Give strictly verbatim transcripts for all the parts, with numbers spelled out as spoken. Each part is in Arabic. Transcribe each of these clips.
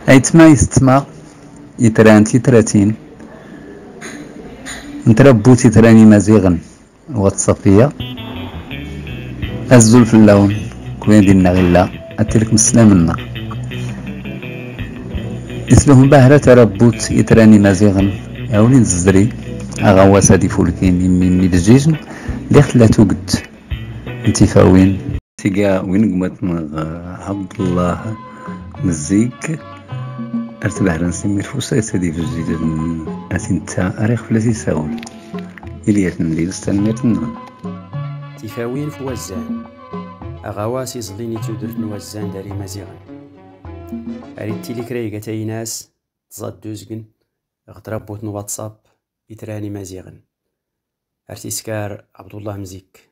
أيتما يستما يتران تيتراتين نتربو تيتراني مزيغا واتسابية الزول في اللون كوين دينا غلا أتلك مسلمنا اسلهم باهرة تربوت يتراني مزيغا أولين الزري أغواس هادي فولكين يمي مي الجيجن لي خلاتو قد انتفاوين تيقا وين قمت عبد الله مزيك ارتبع رنسي الفوسة يتدي في الجديد أتنتا أريخ فلاتي ساول إليات نمليل استنميرتنا تفاوين في وزان أغواسي زليني تودرت نوزان داري مزيغن أريد تيليك ريقة تايناس تزاد دوزقن غتربوت واتساب يتراني مزيغن ارتيسكار عبد الله مزيك.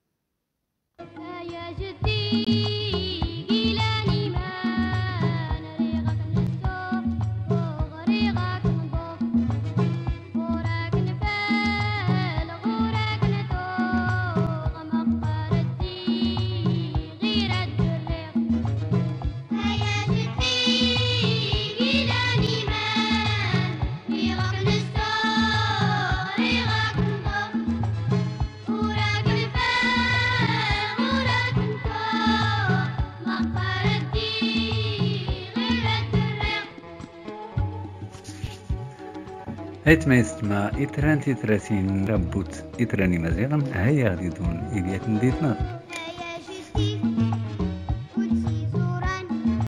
هيت ما يستمع إتران تيتراتين ربوت إتراني مزيغا هيا غادي دون إليات نديتنا.